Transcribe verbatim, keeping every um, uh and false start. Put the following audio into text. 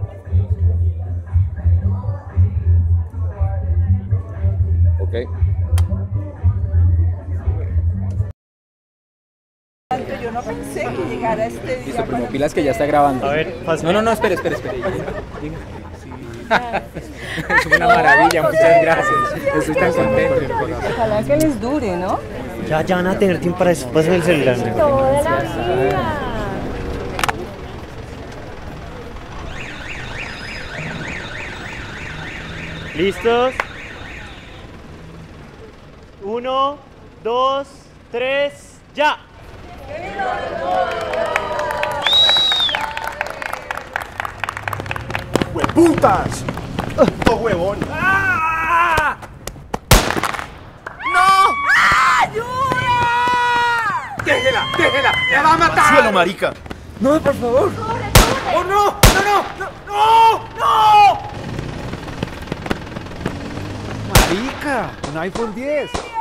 Ok. Yo no pensé que llegara este día. Listo, pero pilas que ya está grabando. A ver, pasa. No, no, no, espere, espere, espere. Es una maravilla, muchas gracias. Estoy tan contento. Ojalá que les dure, ¿no? Ya, ya van a tener tiempo para eso. Pasen el celular. Toda la vida. ¿Listos? Uno, dos, tres, ya. ¡Hueputas! ¡Oh, huevón! ¡Ah! ¡No! ¡Ayuda! ¡Déjela! ¡Déjela! ¡La va a matar! ¡Cielo, marica! No, por favor. ¡Oh, no! ¡No, no! ¡No! ¡No! ¡No! Marica, un iPhone diez.